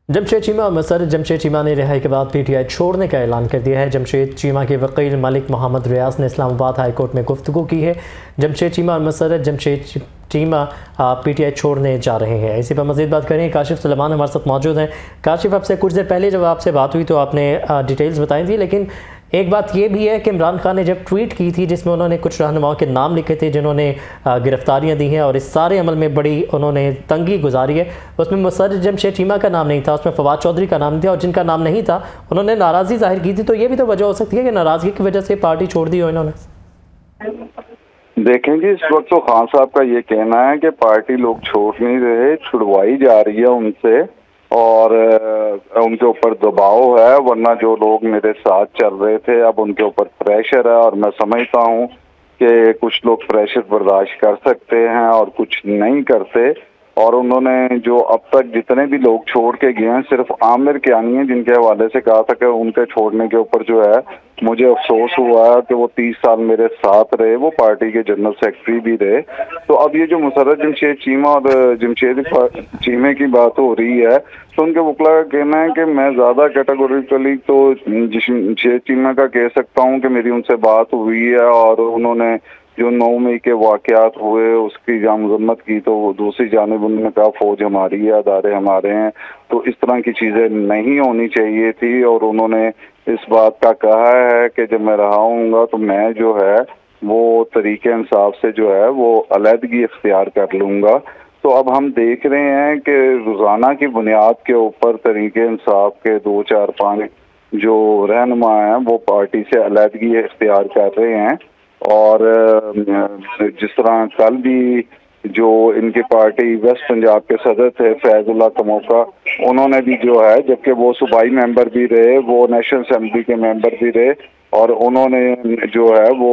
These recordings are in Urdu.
جمشید چیمہ اور مسرت جمشید چیمہ نے رہائی کے بعد پی ٹی آئی چھوڑنے کا اعلان کر دیا ہے۔ جمشید چیمہ کے وکیل ملک محمد ریاض نے اسلام آباد ہائی کورٹ میں گفتگو کی ہے۔ جمشید چیمہ اور Musarrat Jamshed Cheema P T I چھوڑنے جا رہے ہیں۔ اسی پر مزید بات کریں، کاشف سلیمان ہمارے ساتھ موجود ہیں۔ کاشف، آپ سے کچھ دیر پہلے جب آپ سے بات ہوئی تو آپ نے ڈیٹیلز بتائی تھی، لیکن ایک بات یہ بھی ہے کہ عمران خان نے جب ٹویٹ کی تھی جس میں انہوں نے کچھ رہنماؤں کے نام لکھے تھے جنہوں نے گرفتاریاں دی ہیں اور اس سارے عمل میں بڑی انہوں نے تنگی گزاری ہے، اس میں مسرت جمشید چیمہ کا نام نہیں تھا، اس میں فواد چودھری کا نام نہیں تھا، اور جن کا نام نہیں تھا انہوں نے ناراضی ظاہر کی تھی۔ تو یہ بھی تو وجہ ہو سکتی ہے کہ ناراضگی کی وجہ سے پارٹی چھوڑ دی ہو انہوں نے۔ دیکھیں جی، اس وقت تو خان صاحب کا یہ کہنا ہے کہ پارٹی لوگ چھوڑ نہیں رہے، چھڑوائی جا رہی ہے ان سے، اور ان کے اوپر دباؤ ہے، ورنہ جو لوگ میرے ساتھ چل رہے تھے اب ان کے اوپر پریشر ہے، اور میں سمجھتا ہوں کہ کچھ لوگ پریشر برداشت کر سکتے ہیں اور کچھ نہیں کرتے۔ اور انہوں نے جو اب تک جتنے بھی لوگ چھوڑ کے گئے ہیں، صرف عامر کیانی ہیں جن کے حوالے سے کہا تھا کہ ان کے چھوڑنے کے اوپر جو ہے مجھے افسوس ہوا کہ وہ 30 سال میرے ساتھ رہے، وہ پارٹی کے جنرل سیکرٹری بھی رہے۔ تو اب یہ جو مسرت جمشید چیمہ اور جمشید چیمہ کی بات ہو رہی ہے، تو ان کے وکلا کا کہنا ہے کہ میں زیادہ کیٹیگوریکلی تو جمشید چیمہ کا کہہ سکتا ہوں کہ میری ان سے بات ہوئی ہے، اور انہوں نے جو 9 مئی کے واقعات ہوئے اس کی جام مذمت کی، تو دوسری جانب انہوں نے کہا فوج ہماری ہے، ادارے ہمارے ہیں، تو اس طرح کی چیزیں نہیں ہونی چاہیے تھی۔ اور انہوں نے اس بات کا کہا ہے کہ جب میں رہا ہوں گا تو میں جو ہے وہ طریقے انصاف سے جو ہے وہ علیحدگی اختیار کر لوں گا۔ تو اب ہم دیکھ رہے ہیں کہ روزانہ کی بنیاد کے اوپر طریقے انصاف کے 2 4 5 جو رہنما ہیں وہ پارٹی سے علیحدگی اختیار کر رہے ہیں۔ اور جس طرح کل بھی جو ان کی پارٹی ویسٹ پنجاب کے صدر تھے فیض اللہ تموکا، انہوں نے بھی جو ہے، جبکہ وہ صوبائی ممبر بھی رہے، وہ نیشنل اسمبلی کے ممبر بھی رہے، اور انہوں نے جو ہے وہ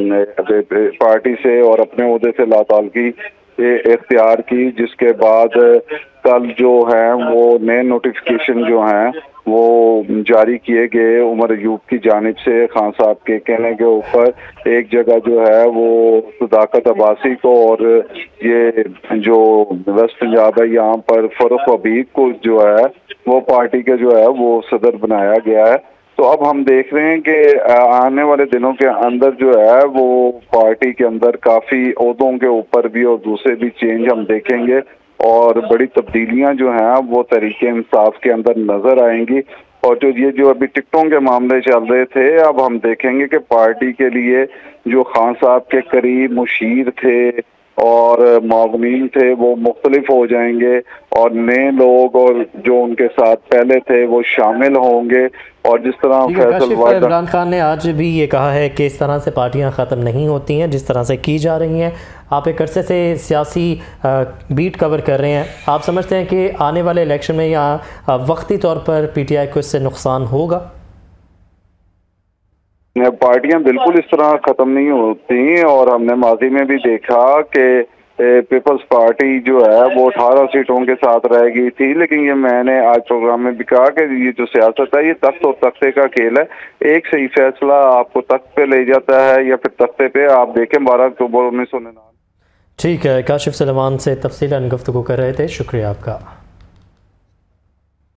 پارٹی سے اور اپنے عہدے سے لا تعلقی اختیار کی، جس کے بعد کل جو ہیں وہ نئے نوٹیفیکیشن جو ہیں وہ جاری کیے گئے عمر ایوب کی جانب سے خان صاحب کے کہنے کے اوپر۔ ایک جگہ جو ہے وہ صداقت عباسی کو اور یہ جو ویسٹ پنجاب ہے یہاں پر فروخ حبیب کو جو ہے وہ پارٹی کے جو ہے وہ صدر بنایا گیا ہے۔ تو اب ہم دیکھ رہے ہیں کہ آنے والے دنوں کے اندر جو ہے وہ پارٹی کے اندر کافی عہدوں کے اوپر بھی اور دوسرے بھی چینج ہم دیکھیں گے، اور بڑی تبدیلیاں جو ہیں وہ طریقے انصاف کے اندر نظر آئیں گی۔ اور جو ابھی ٹکٹوں کے معاملے چل رہے تھے، اب ہم دیکھیں گے کہ پارٹی کے لیے جو خان صاحب کے قریب مشیر تھے اور معاونین تھے وہ مختلف ہو جائیں گے، اور نئے لوگ اور جو ان کے ساتھ پہلے تھے وہ شامل ہوں گے۔ اور جس طرح عمران خان نے آج بھی یہ کہا ہے کہ اس طرح سے پارٹیاں ختم نہیں ہوتی ہیں جس طرح سے کی جا رہی ہیں۔ آپ ایک عرصے سے سیاسی بیٹ کور کر رہے ہیں، آپ سمجھتے ہیں کہ آنے والے الیکشن میں یا وقتی طور پر پی ٹی آئی کو اس سے نقصان ہوگا؟ پارٹیاں بالکل اس طرح ختم نہیں ہوتی، اور ہم نے ماضی میں بھی دیکھا کہ پیپلز پارٹی جو ہے وہ 18 سیٹوں کے ساتھ رہ گئی تھی، لیکن یہ میں نے آج پروگرام میں بھی کہا کہ یہ جو سیاست ہے یہ تخت اور تختے کا کھیل ہے، ایک صحیح فیصلہ آپ کو تخت پہ لے جاتا ہے یا پھر تختے پہ۔ آپ دیکھیں 12 اکتوبر 1999۔ ٹھیک ہے، کاشف سلیمان سے تفصیلاً گفتگو کر رہے تھے، شکریہ آپ کا۔